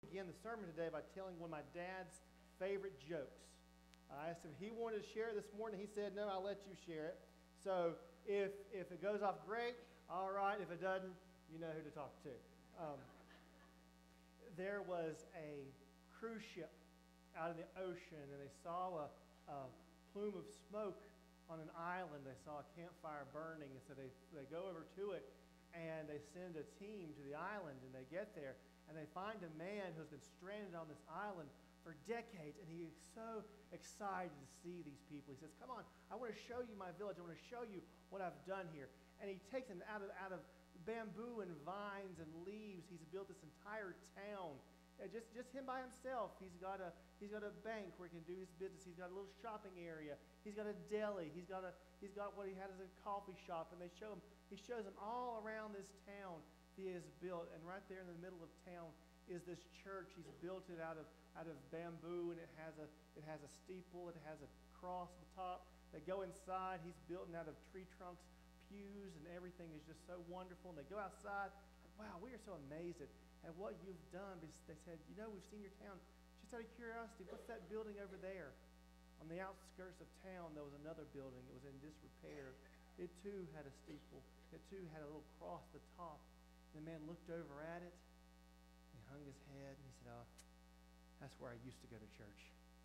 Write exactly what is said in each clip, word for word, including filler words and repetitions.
begin the sermon today by telling one of my dad's favorite jokes. I asked him if he wanted to share it this morning. He said, no, I'll let you share it. So if if it goes off great, all right. If it doesn't, you know who to talk to. Um, there was a cruise ship out in the ocean, and they saw a, a plume of smoke on an island. They saw a campfire burning, and so they, they go over to it, and they send a team to the island, and they get there, and they find a man who's been stranded on this island for decades, and he is so excited to see these people. He says, come on, I want to show you my village. I want to show you what I've done here. And he takes them out of, out of bamboo and vines and leaves. He's built this entire town. Uh, just, just him by himself. He's got, a, he's got a bank where he can do his business. He's got a little shopping area. He's got a deli. He's got, a, he's got what he had as a coffee shop. And they show him, he shows them all around this town he has built. And right there in the middle of town is this church. He's built it out of out of bamboo, and it has a it has a steeple. It has a cross at the top. They go inside. He's built out of tree trunks, pews, and everything is just so wonderful. And they go outside. Like, wow, we are so amazed at, at what you've done. Because they said, you know, we've seen your town. Just out of curiosity, what's that building over there? On the outskirts of town, there was another building. It was in disrepair. It too had a steeple. It too had a little cross at the top. The man looked over at it. He hung his head and he said, oh, that's where I used to go to church.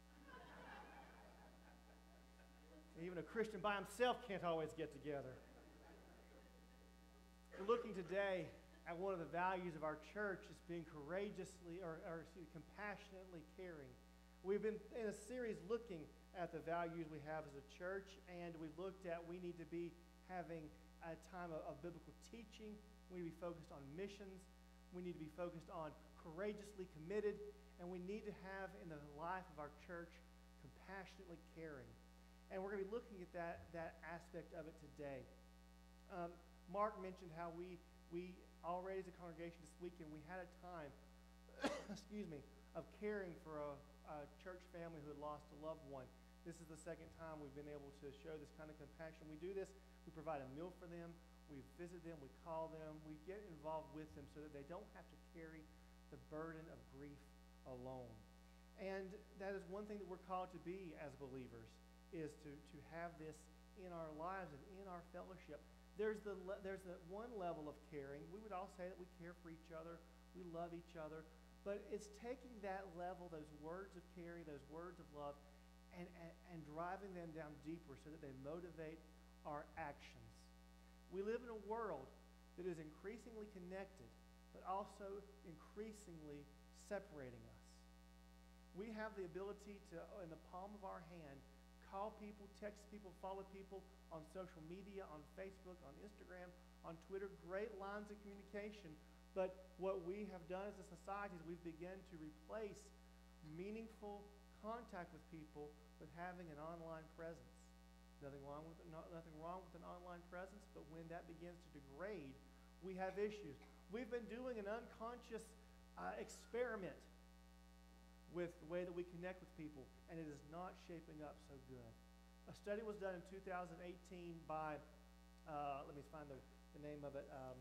Even a Christian by himself can't always get together. We're looking today at one of the values of our church is being courageously, or, or excuse me, compassionately caring. We've been in a series looking at the values we have as a church, and we looked at we need to be having a time of, of biblical teaching. We need to be focused on missions. We need to be focused on courageously committed, and we need to have in the life of our church compassionately caring. And we're going to be looking at that, that aspect of it today. Um, Mark mentioned how we, we already as a congregation this weekend, we had a time, excuse me, of caring for a, a church family who had lost a loved one. This is the second time we've been able to show this kind of compassion. We do this. We provide a meal for them. We visit them. We call them. We get involved with them so that they don't have to carry the burden of grief alone. And that is one thing that we're called to be as believers, is to, to have this in our lives and in our fellowship. There's the there's the one level of caring. We would all say that we care for each other, we love each other, but it's taking that level, those words of caring, those words of love, and, and, and driving them down deeper so that they motivate our actions. We live in a world that is increasingly connected, but also increasingly separating us. We have the ability to, in the palm of our hand, call people, text people, follow people on social media, on Facebook, on Instagram, on Twitter, great lines of communication. But what we have done as a society is we've begun to replace meaningful contact with people with having an online presence. Nothing wrong with not, nothing wrong with an online presence, but when that begins to degrade, we have issues. We've been doing an unconscious uh, experiment with the way that we connect with people, and it is not shaping up so good. A study was done in two thousand eighteen by, uh, let me find the, the name of it, um,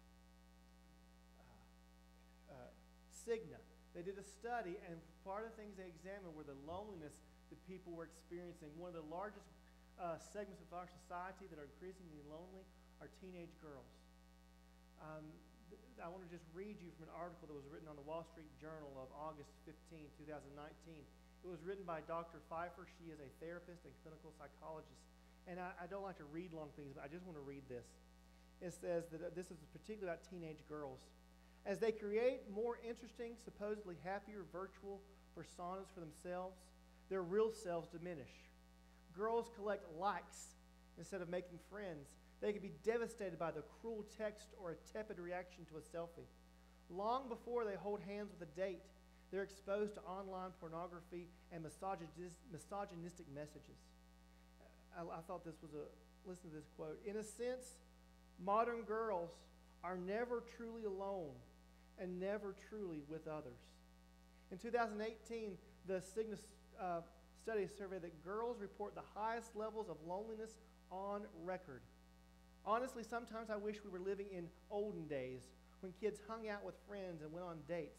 uh, uh, Cigna. They did a study, and part of the things they examined were the loneliness that people were experiencing. One of the largest uh, segments of our society that are increasingly lonely are teenage girls. Um, I want to just read you from an article that was written on the Wall Street Journal of August fifteenth, two thousand nineteen. It was written by Doctor Pfeiffer. She is a therapist and clinical psychologist. And I, I don't like to read long things, but I just want to read this. It says that uh, this is particularly about teenage girls. As they create more interesting, supposedly happier virtual personas for themselves, their real selves diminish. Girls collect likes instead of making friends. They can be devastated by the cruel text or a tepid reaction to a selfie. Long before they hold hands with a date, they're exposed to online pornography and misogynist, misogynistic messages. I, I thought this was a, listen to this quote. In a sense, modern girls are never truly alone and never truly with others. In two thousand eighteen, the Cigna uh, study surveyed that girls report the highest levels of loneliness on record. Honestly, sometimes I wish we were living in olden days when kids hung out with friends and went on dates.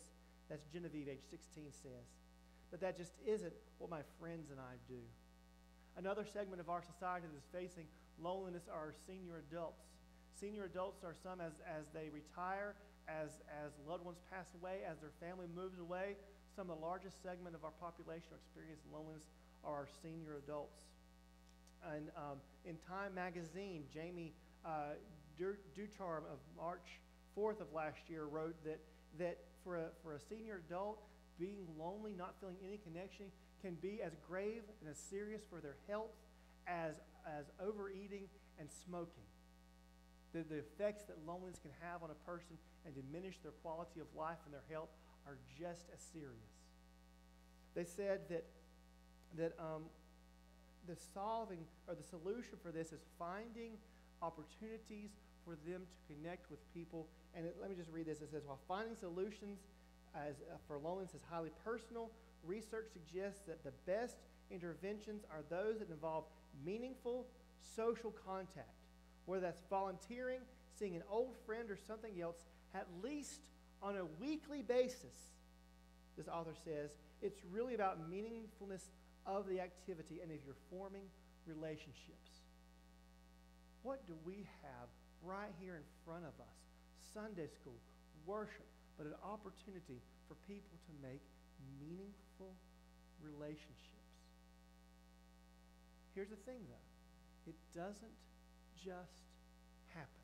That's Genevieve, age sixteen, says. But that just isn't what my friends and I do. Another segment of our society that is facing loneliness are our senior adults. Senior adults are some as, as they retire, as, as loved ones pass away, as their family moves away. Some of the largest segment of our population who experience loneliness are our senior adults. And um, in Time magazine, Jamie uh, Ducharme of March fourth of last year wrote that, that for, a, for a senior adult, being lonely, not feeling any connection, can be as grave and as serious for their health as, as overeating and smoking. The, the effects that loneliness can have on a person and diminish their quality of life and their health are just as serious. They said that, that um, the solving or the solution for this is finding opportunities for them to connect with people. And it, let me just read this. It says, while finding solutions as, uh, for loneliness is highly personal, research suggests that the best interventions are those that involve meaningful social contact, whether that's volunteering, seeing an old friend, or something else, at least on a weekly basis. This author says, it's really about meaningfulness of the activity and if you're forming relationships. What do we have right here in front of us? Sunday school, worship, but an opportunity for people to make meaningful relationships. Here's the thing, though. It doesn't just happen.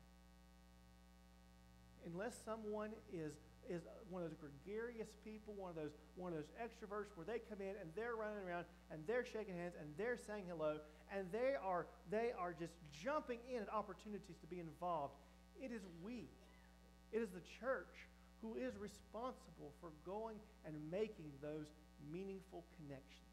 Unless someone is, is one of those gregarious people, one of those, one of those extroverts where they come in and they're running around and they're shaking hands and they're saying hello and they are, they are just jumping in at opportunities to be involved. It is we, it is the church who is responsible for going and making those meaningful connections.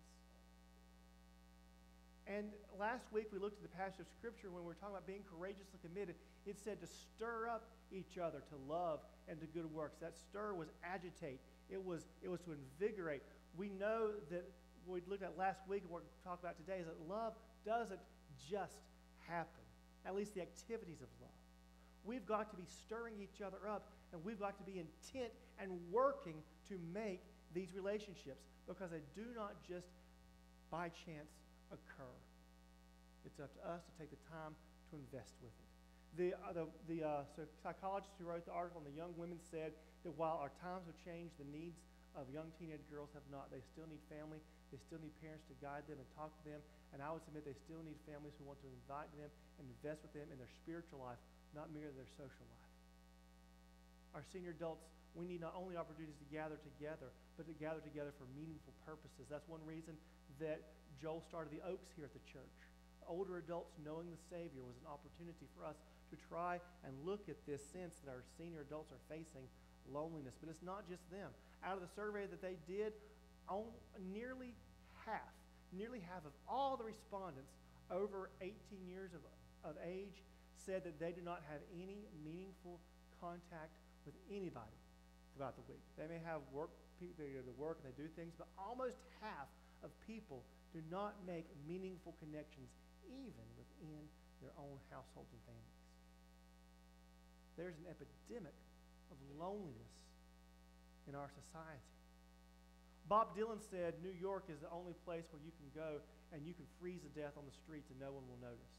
And last week we looked at the passage of Scripture when we were talking about being courageously committed. It said to stir up each other to love and to good works. That stir was agitate. It was, it was to invigorate. We know that what we looked at last week and what we're talking about today is that love doesn't just happen, at least the activities of love. We've got to be stirring each other up, and we've got to be intent and working to make these relationships, because they do not just by chance occur. It's up to us to take the time to invest with it. The, uh, the, the uh, so psychologist who wrote the article on the young women said that while our times have changed, the needs of young teenage girls have not. They still need family. They still need parents to guide them and talk to them. And I would submit they still need families who want to invite them and invest with them in their spiritual life, not merely their social life. Our senior adults, we need not only opportunities to gather together, but to gather together for meaningful purposes. That's one reason that Joel started the Oaks here at the church. Older adults knowing the Savior was an opportunity for us to try and look at this sense that our senior adults are facing loneliness. But it's not just them. Out of the survey that they did, on, nearly half, nearly half of all the respondents over eighteen years of, of age said that they do not have any meaningful contact with anybody throughout the week. They may have work, they go to work and they do things, but almost half of people do not make meaningful connections even within their own households and families. There's an epidemic of loneliness in our society. Bob Dylan said New York is the only place where you can go and you can freeze to death on the streets and no one will notice.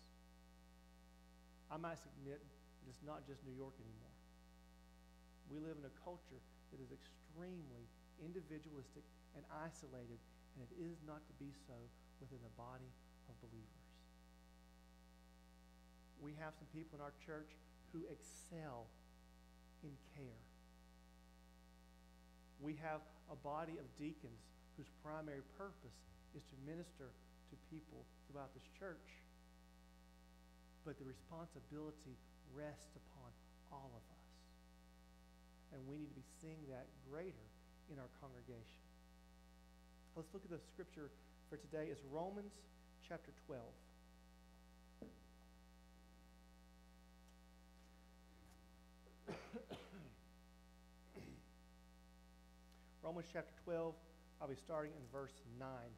I might submit that it's not just New York anymore. We live in a culture that is extremely individualistic and isolated, and it is not to be so within the body of believers. We have some people in our church who excel in care. We have a body of deacons whose primary purpose is to minister to people throughout this church. But the responsibility rests upon all of us. And we need to be seeing that greater in our congregation. Let's look at the scripture for today. It's Romans chapter twelve. Romans chapter twelve, I'll be starting in verse nine.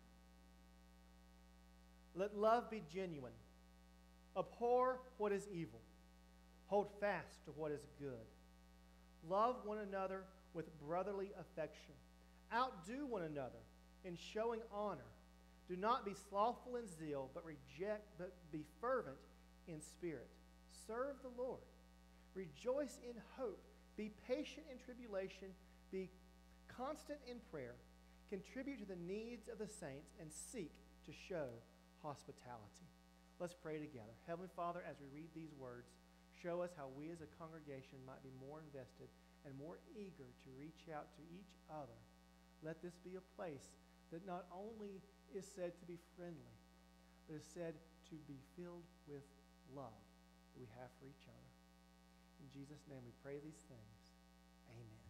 Let love be genuine. Abhor what is evil. Hold fast to what is good. Love one another with brotherly affection. Outdo one another in showing honor. Do not be slothful in zeal, but reject, but be fervent in spirit. Serve the Lord. Rejoice in hope. Be patient in tribulation. Be constant in prayer. Contribute to the needs of the saints and seek to show hospitality. Let's pray together. Heavenly Father, as we read these words, show us how we as a congregation might be more invested and more eager to reach out to each other. Let this be a place that not only is said to be friendly, but is said to be filled with love that we have for each other. In Jesus' name we pray these things. Amen.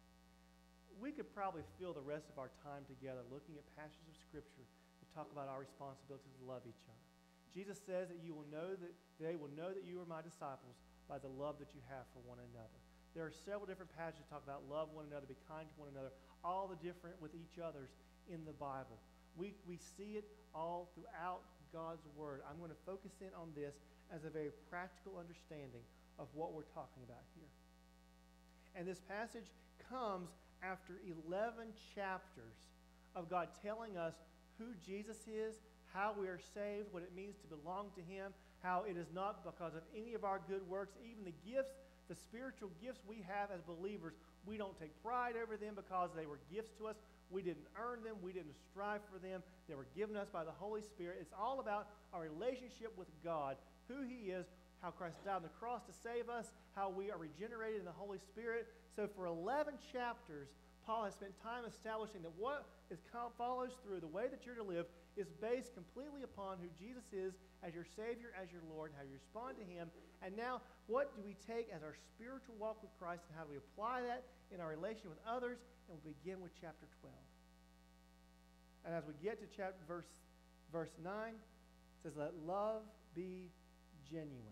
We could probably fill the rest of our time together looking at passages of Scripture that talk about our responsibility to love each other. Jesus says that you will know that they will know that you are my disciples by the love that you have for one another. There are several different passages that talk about love one another, be kind to one another, all the different with each other's in the Bible. We, we see it all throughout God's Word. I'm going to focus in on this as a very practical understanding of what we're talking about here. And this passage comes after eleven chapters of God telling us who Jesus is, how we are saved, what it means to belong to Him, how it is not because of any of our good works, even the gifts, the spiritual gifts we have as believers, we don't take pride over them because they were gifts to us. We didn't earn them. We didn't strive for them. They were given us by the Holy Spirit. It's all about our relationship with God, who He is, how Christ died on the cross to save us, how we are regenerated in the Holy Spirit. So for eleven chapters, Paul has spent time establishing that what is follows through, the way that you're to live, is based completely upon who Jesus is as your Savior, as your Lord, how you respond to Him. And now, what do we take as our spiritual walk with Christ, and how do we apply that in our relation with others? And we'll begin with chapter twelve. And as we get to chapter verse, verse nine, it says, let love be genuine.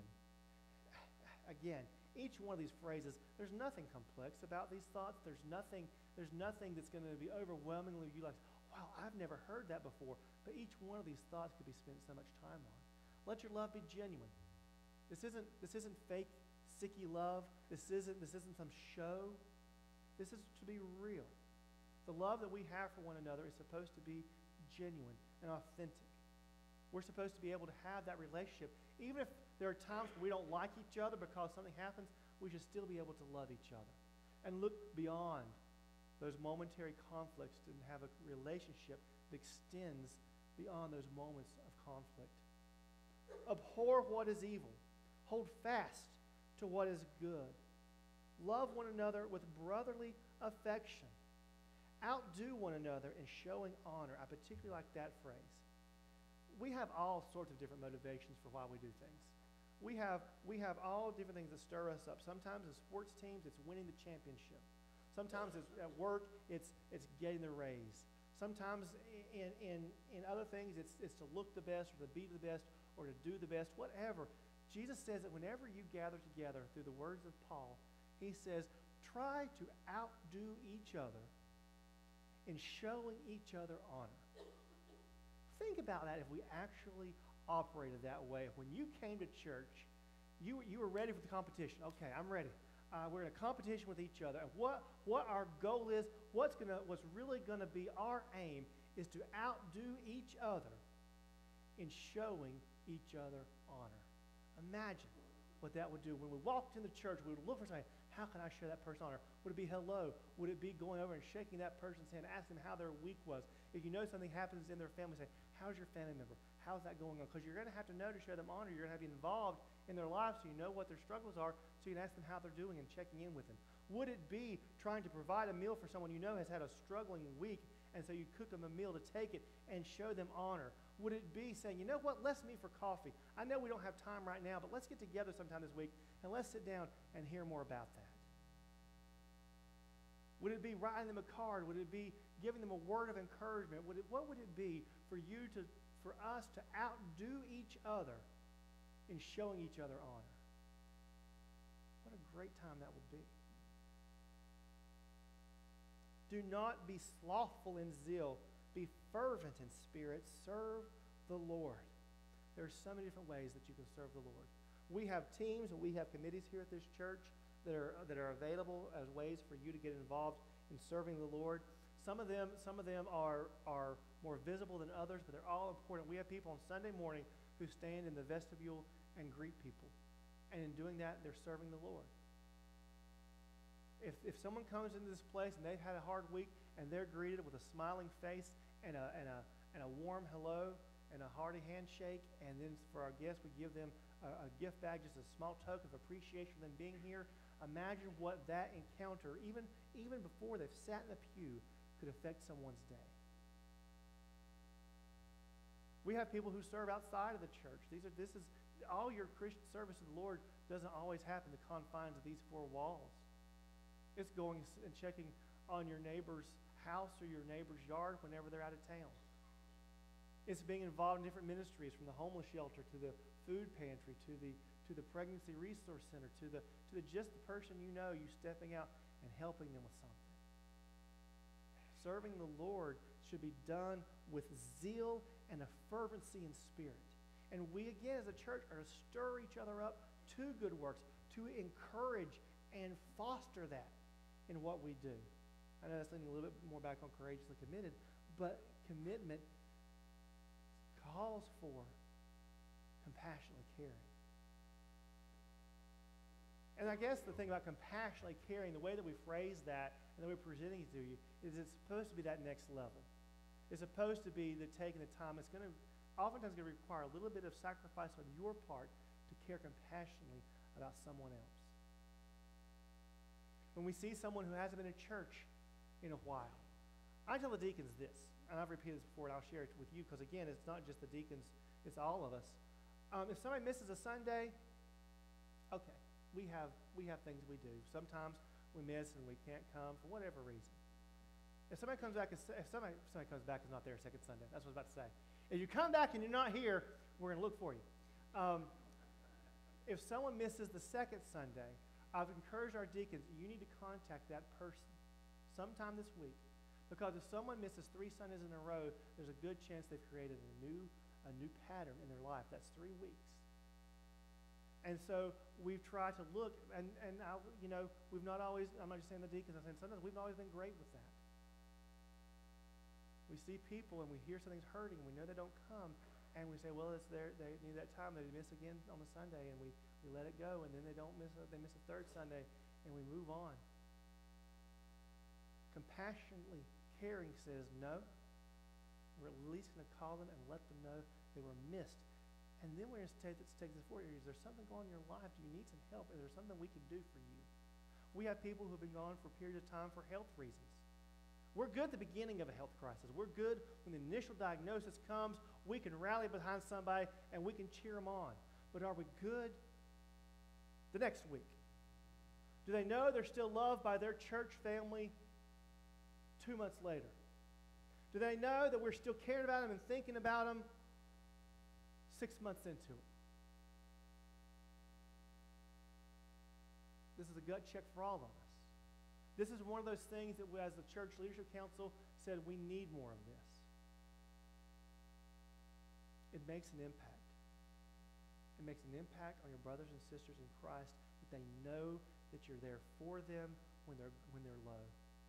Again, each one of these phrases, there's nothing complex about these thoughts. There's nothing, there's nothing that's going to be overwhelmingly you like, wow, I've never heard that before. But each one of these thoughts could be spent so much time on. Let your love be genuine. This isn't, this isn't fake, sicky love. This isn't, this isn't some show. This is to be real. The love that we have for one another is supposed to be genuine and authentic. We're supposed to be able to have that relationship. Even if there are times when we don't like each other because something happens, we should still be able to love each other and look beyond those momentary conflicts and have a relationship that extends beyond those moments of conflict. Abhor what is evil. Hold fast to what is good. Love one another with brotherly affection. Outdo one another in showing honor. I particularly like that phrase. We have all sorts of different motivations for why we do things. We have, we have all different things that stir us up. Sometimes in sports teams, it's winning the championship. Sometimes it's at work, it's, it's getting the raise. Sometimes in, in, in other things, it's, it's to look the best or to be the best or to do the best, whatever. Jesus says that whenever you gather together through the words of Paul, he says, try to outdo each other in showing each other honor. Think about that if we actually operated that way. When you came to church, you, you were ready for the competition. Okay, I'm ready. Uh, we're in a competition with each other. And what, what our goal is, what's, gonna, what's really going to be our aim is to outdo each other in showing each other honor. Imagine what that would do. When we walked in the church, we would look for something. How can I show that person honor? Would it be hello? Would it be going over and shaking that person's hand, asking them how their week was? If you know something happens in their family, say, how's your family member? How's that going on? Because you're going to have to know to show them honor. You're going to have to be involved in their lives so you know what their struggles are, so you can ask them how they're doing and checking in with them. Would it be trying to provide a meal for someone you know has had a struggling week, and so you cook them a meal to take it and show them honor? Would it be saying, you know what, let's meet for coffee. I know we don't have time right now, but let's get together sometime this week, and let's sit down and hear more about that. Would it be writing them a card? Would it be giving them a word of encouragement? Would it, what would it be for you to, for us to outdo each other in showing each other honor? What a great time that would be. Do not be slothful in zeal. Be fervent in spirit. Serve the Lord. There are so many different ways that you can serve the Lord. We have teams and we have committees here at this church that are, that are available as ways for you to get involved in serving the Lord. Some of them, some of them are, are more visible than others, but they're all important. We have people on Sunday morning who stand in the vestibule and greet people. And in doing that, they're serving the Lord. If, if someone comes into this place and they've had a hard week and they're greeted with a smiling face and a, and a, and a warm hello and a hearty handshake, and then for our guests we give them a, a gift bag, just a small token of appreciation for them being here, imagine what that encounter, even, even before they've sat in the pew, could affect someone's day. We have people who serve outside of the church. These are, this is, all your Christian service to the Lord doesn't always happen in the confines of these four walls. It's going and checking on your neighbor's house or your neighbor's yard whenever they're out of town. It's being involved in different ministries, from the homeless shelter to the food pantry to the to the pregnancy resource center to the to the just the person you know, you stepping out and helping them with something. Serving the Lord should be done with zeal and a fervency in spirit. And we, again, as a church, are to stir each other up to good works, to encourage and foster that in what we do. I know that's leaning a little bit more back on courageously committed, but commitment calls for compassionately caring. And I guess the thing about compassionately caring, the way that we phrase that and the way we're presenting it to you, is it's supposed to be that next level. It's supposed to be the taking the time. It's going to oftentimes going to require a little bit of sacrifice on your part to care compassionately about someone else. When we see someone who hasn't been in church in a while, I tell the deacons this, and I've repeated this before, and I'll share it with you, because again, it's not just the deacons, it's all of us. Um, if somebody misses a Sunday, okay, we have we have things we do. Sometimes we miss and we can't come for whatever reason. If somebody comes back, if somebody, if somebody comes back and is not there second Sunday, that's what I was about to say. If you come back and you're not here, we're going to look for you. Um, if someone misses the second Sunday, I've encouraged our deacons, you need to contact that person sometime this week, because if someone misses three Sundays in a row, there's a good chance they've created a new, a new pattern in their life. That's three weeks. And so we've tried to look, and, and I, you know, we've not always, I'm not just saying the deacons, I'm saying sometimes we've not always been great with that. We see people and we hear something's hurting, we know they don't come, and we say, well, it's their, they need that time, they miss again on the Sunday, and we, we let it go, and then they don't miss a, they miss a third Sunday, and we move on. Compassionately caring says no. We're at least going to call them and let them know they were missed. And then we're going to take, take this forward. Is there something going on in your life? Do you need some help? Is there something we can do for you? We have people who have been gone for periods of time for health reasons. We're good at the beginning of a health crisis. We're good when the initial diagnosis comes. We can rally behind somebody and we can cheer them on. But are we good the next week? Do they know they're still loved by their church family two months later? Do they know that we're still caring about them and thinking about them six months into it? This is a gut check for all of us. This is one of those things that we, as the Church Leadership Council, said we need more of this. It makes an impact. It makes an impact on your brothers and sisters in Christ, that they know that you're there for them when they're, when they're low.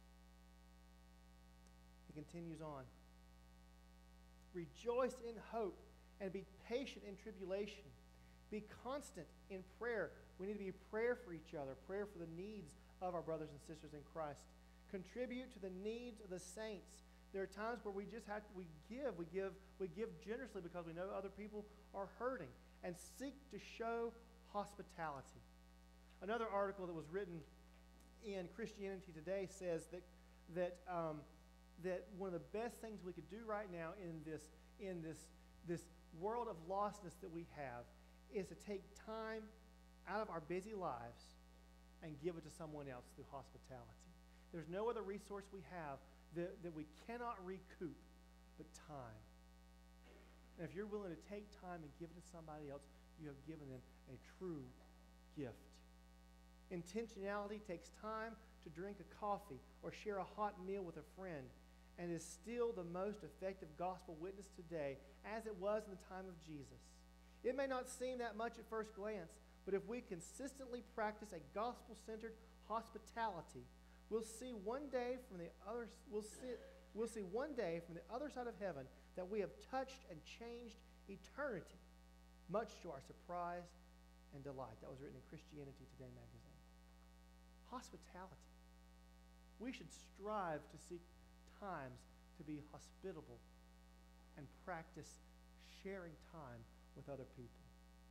He continues on. Rejoice in hope and be patient in tribulation. Be constant in prayer. We need to be prayer for each other, prayer for the needs of our brothers and sisters in Christ. Contribute to the needs of the saints. There are times where we just have to, we give, we give, we give generously because we know other people are hurting, and seek to show hospitality. Another article that was written in Christianity Today says that that um, that one of the best things we could do right now in this in this this world of lostness that we have is to take time out of our busy lives and give it to someone else through hospitality. There's no other resource we have that, that we cannot recoup but time. And if you're willing to take time and give it to somebody else, you have given them a true gift. Intentionality takes time to drink a coffee or share a hot meal with a friend, and is still the most effective gospel witness today, as it was in the time of Jesus. It may not seem that much at first glance, But if we consistently practice a gospel-centered hospitality, we'll see one day from the other we'll see we'll see one day from the other side of heaven that we have touched and changed eternity, much to our surprise and delight. That was written in Christianity Today magazine. Hospitality. We should strive to seek times to be hospitable and practice sharing time with other people.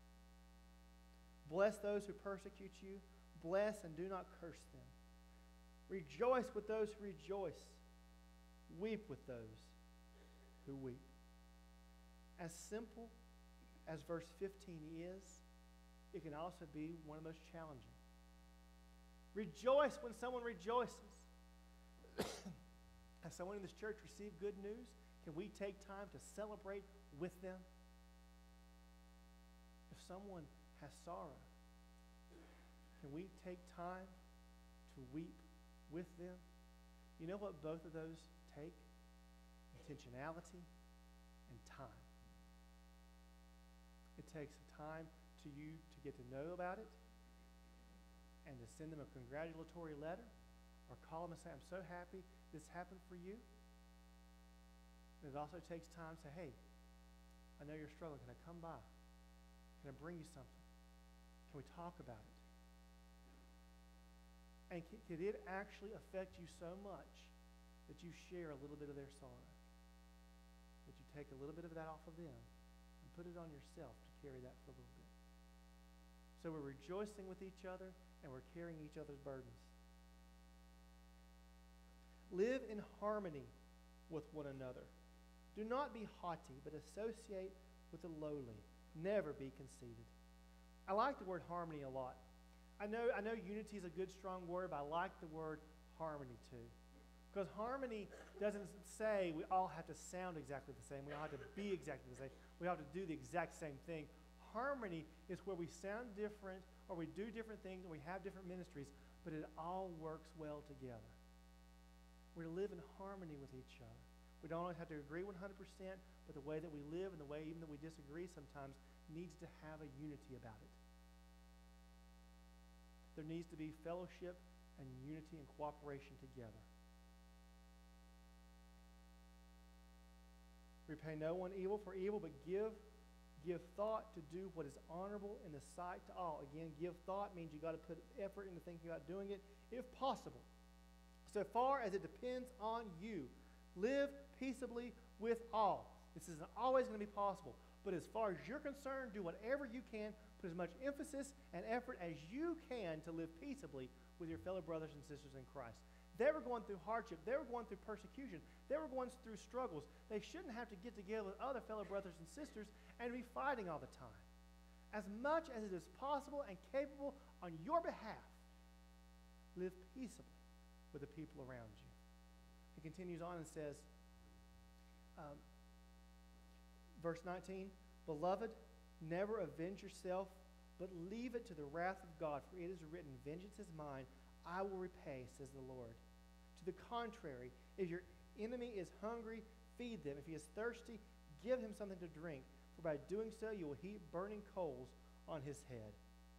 Bless those who persecute you. Bless and do not curse them. Rejoice with those who rejoice. Weep with those who weep. As simple as verse fifteen is, it can also be one of the most challenging. Rejoice when someone rejoices. Has someone in this church received good news? Can we take time to celebrate with them? If someone has sorrow, can we take time to weep with them? You know what both of those take? Intentionality and time. It takes time to you to get to know about it and to send them a congratulatory letter or call them and say, I'm so happy this happened for you. And it also takes time to say, hey, I know you're struggling. Can I come by? Can I bring you something? Can we talk about it? And can, can it actually affect you so much that you share a little bit of their sorrow? That you take a little bit of that off of them and put it on yourself to carry that for a little bit. So we're rejoicing with each other and we're carrying each other's burdens. Live in harmony with one another. Do not be haughty, but associate with the lowly. Never be conceited. I like the word harmony a lot. I know, I know unity is a good, strong word, but I like the word harmony too. Because harmony doesn't say we all have to sound exactly the same. We all have to be exactly the same. We have to do the exact same thing. Harmony is where we sound different, or we do different things, or we have different ministries, but it all works well together. We're to live in harmony with each other. We don't always have to agree one hundred percent, but the way that we live and the way even that we disagree sometimes needs to have a unity about it. There needs to be fellowship and unity and cooperation together. Repay no one evil for evil, but give give thought to do what is honorable in the sight to all. Again, give thought means you got to put effort into thinking about doing it, if possible. So far as it depends on you, live peaceably with all. This isn't always going to be possible, but as far as you're concerned, do whatever you can, put as much emphasis and effort as you can to live peaceably with your fellow brothers and sisters in Christ. They were going through hardship. They were going through persecution. They were going through struggles. They shouldn't have to get together with other fellow brothers and sisters and be fighting all the time. As much as it is possible and capable on your behalf, live peaceably with the people around you. He continues on and says, um, verse nineteen, Beloved, never avenge yourself, but leave it to the wrath of God, for it is written, Vengeance is mine, I will repay, says the Lord. To the contrary, if your enemy is hungry, feed them. If he is thirsty, give him something to drink, for by doing so you will heap burning coals on his head.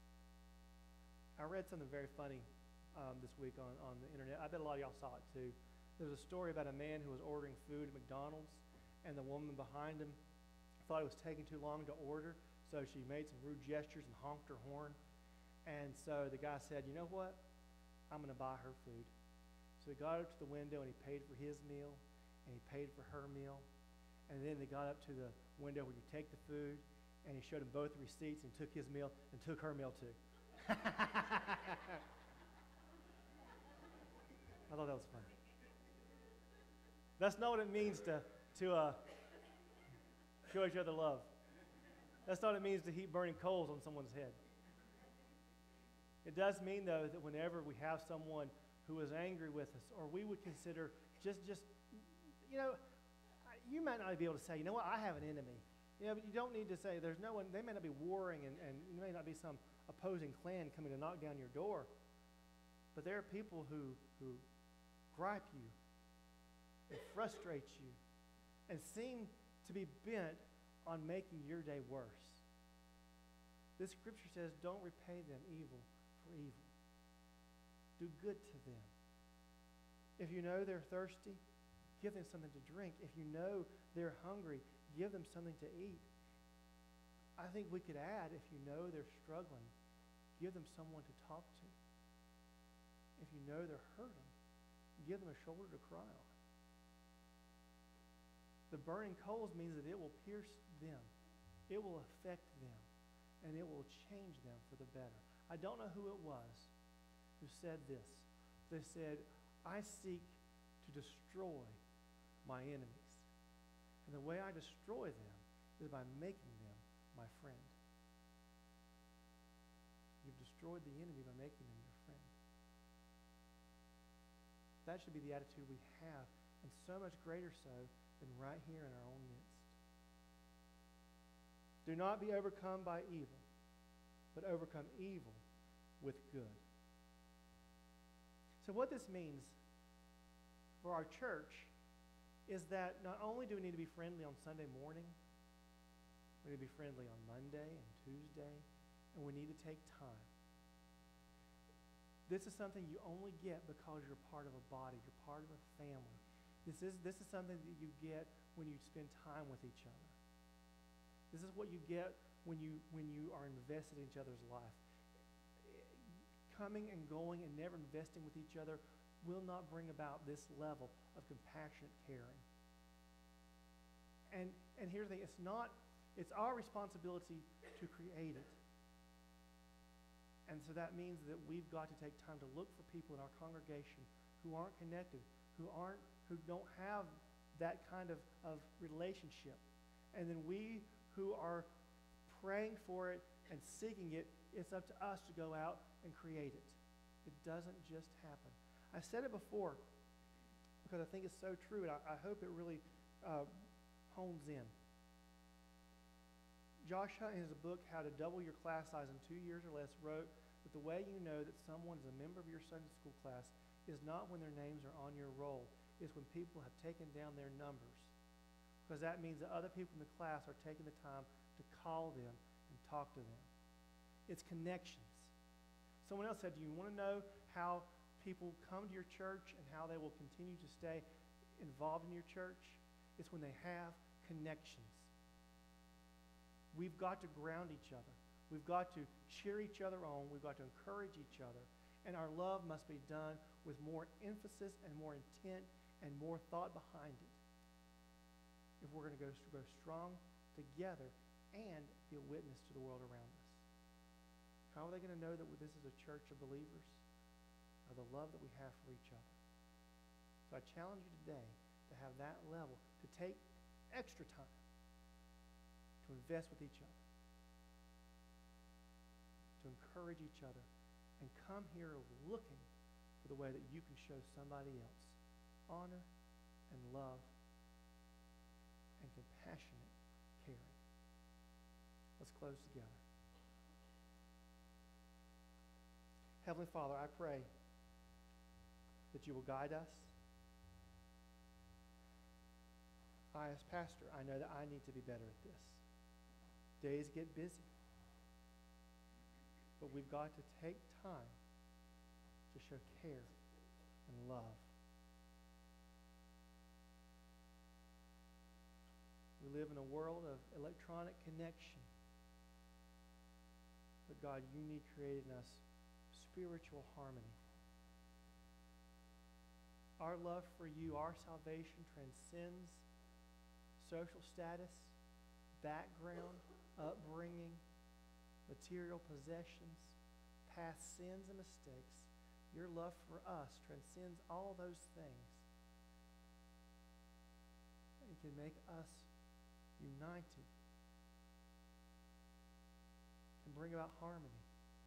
I read something very funny um, this week on, on the internet. I bet a lot of y'all saw it too. There's a story about a man who was ordering food at McDonald's, and the woman behind him thought it was taking too long to order, so she made some rude gestures and honked her horn. And so the guy said, you know what? I'm going to buy her food. So he got up to the window and he paid for his meal and he paid for her meal. And then they got up to the window where you take the food and he showed them both the receipts and took his meal and took her meal too. I thought that was funny. That's not what it means to, to uh, show each other love. That's not what it means to heap burning coals on someone's head. It does mean, though, that whenever we have someone who is angry with us, or we would consider just, just, you know, you might not be able to say, you know what, I have an enemy. You know, but you don't need to say, there's no one, they may not be warring, and, and there may not be some opposing clan coming to knock down your door. But there are people who, who gripe you and frustrate you and seem to be bent on making your day worse. This scripture says, don't repay them evil for evil. Do good to them. If you know they're thirsty, give them something to drink. If you know they're hungry, give them something to eat. I think we could add, if you know they're struggling, give them someone to talk to. If you know they're hurting, give them a shoulder to cry on. The burning coals means that it will pierce them. It will affect them. And it will change them for the better. I don't know who it was who said this. They said, I seek to destroy my enemies. And the way I destroy them is by making them my friend. You've destroyed the enemy by making them your friend. That should be the attitude we have, and so much greater so than right here in our own midst. Do not be overcome by evil, but overcome evil with good. So what this means for our church is that not only do we need to be friendly on Sunday morning, we need to be friendly on Monday and Tuesday, and we need to take time. This is something you only get because you're part of a body, you're part of a family. This is, this is something that you get when you spend time with each other. This is what you get when you, when you are invested in each other's life. Coming and going and never investing with each other will not bring about this level of compassionate caring. And, and here's the thing, it's not, it's our responsibility to create it. And so that means that we've got to take time to look for people in our congregation who aren't connected, who aren't, who don't have that kind of, of relationship. And then we who are praying for it and seeking it, it's up to us to go out and create it. It doesn't just happen. I said it before because I think it's so true, and I, I hope it really uh, hones in. Josh Hunt, in his book, How to Double Your Class Size in Two Years or Less, wrote that the way you know that someone is a member of your Sunday school class is not when their names are on your roll. It's when people have taken down their numbers. Because that means that other people in the class are taking the time to call them and talk to them. It's connections. Someone else said, do you want to know how people come to your church and how they will continue to stay involved in your church? It's when they have connections. We've got to ground each other. We've got to cheer each other on. We've got to encourage each other. And our love must be done with more emphasis and more intent and more thought behind it if we're going to go, go strong together and be a witness to the world around us. How are they going to know that this is a church of believers? Of the love that we have for each other. So I challenge you today to have that level, to take extra time to invest with each other, to encourage each other, and come here looking for the way that you can show somebody else honor and love and compassionate caring. Let's close together. Heavenly Father, I pray that you will guide us. I, as pastor, I know that I need to be better at this. Days get busy. But we've got to take time to show care and love. We live in a world of electronic connection. But God, you need created in us spiritual harmony. Our love for you, our salvation transcends social status, background, upbringing, material possessions, past sins and mistakes. Your love for us transcends all those things. It can make us united. It can bring about harmony.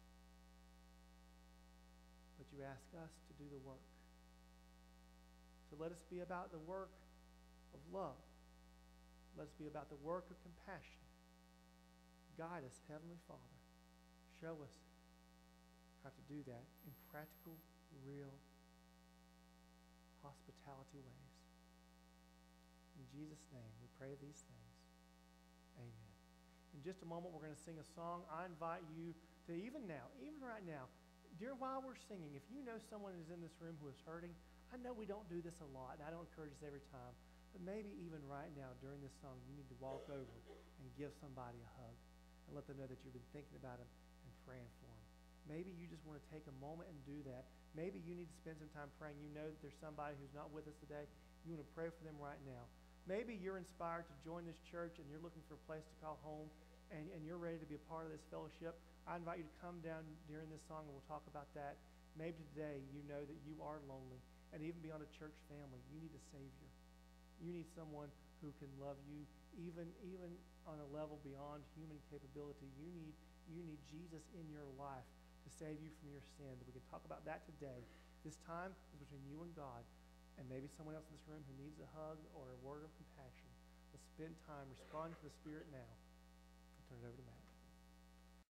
But you ask us to do the work. So let us be about the work of love. Let us be about the work of compassion. Guide us, Heavenly Father. Show us how to do that in practical, real, hospitality ways. In Jesus' name, we pray these things. Amen. In just a moment, we're going to sing a song. I invite you to even now, even right now, during while we're singing, if you know someone who's in this room who is hurting, I know we don't do this a lot, and I don't encourage this every time, but maybe even right now during this song, you need to walk over and give somebody a hug and let them know that you've been thinking about them and praying for them. Maybe you just want to take a moment and do that. Maybe you need to spend some time praying. You know that there's somebody who's not with us today. You want to pray for them right now. Maybe you're inspired to join this church and you're looking for a place to call home and, and you're ready to be a part of this fellowship. I invite you to come down during this song and we'll talk about that. Maybe today you know that you are lonely, and even beyond a church family, you need a Savior. You need someone who can love you even, even on a level beyond human capability. You need, you need Jesus in your life to save you from your sins. We can talk about that today. This time is between you and God, and maybe someone else in this room who needs a hug or a word of compassion. Let's spend time responding to the Spirit now. I'll turn it over to Matt.